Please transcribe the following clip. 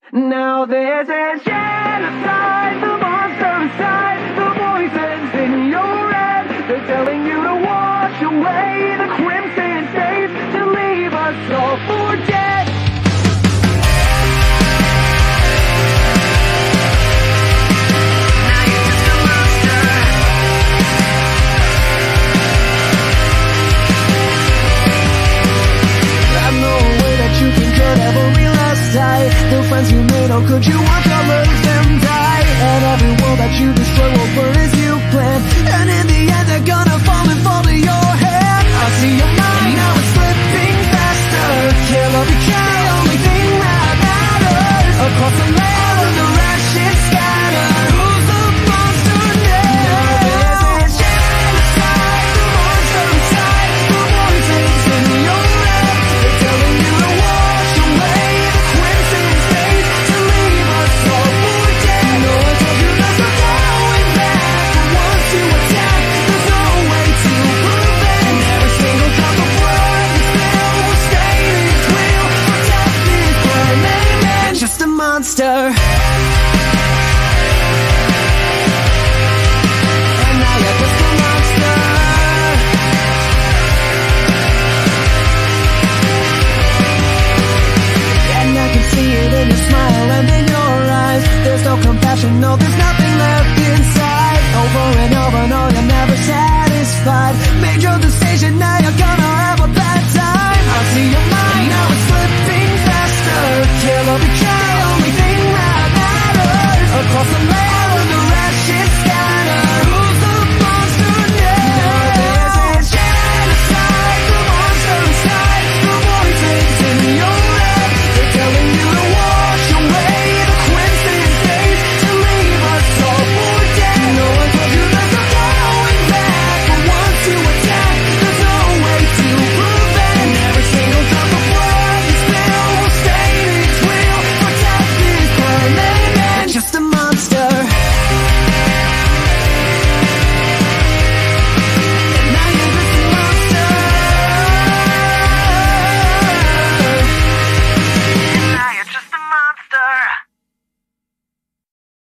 Now this is genocide, the monster inside, the voices in your head. They're telling you to wash away the crimson stains, to leave us all for dead. Now you're just a monster. I know a way that you can cut every last tie. The friends you made, oh could you want to lose them die? And every world that you destroy will burn as you plan. And in the end they're gonna fall to your hand. I see your mind now, it's slipping faster. Can't love you, the only thing that matters. Across the land of the ashes scatter. Who's the monster now? This is genocide, the monster inside, the voices in your head. They're telling you to wash away the crimson stains, to leave us all for dead. No, I told you not to going back, but once you attack, there's no way to prevent. Every single drop of blood you spill will stain its will. Protect this crime and man, just a monster. And now you're just a monster. And I can see it in your smile and in your eyes. There's no compassion, no, there's nothing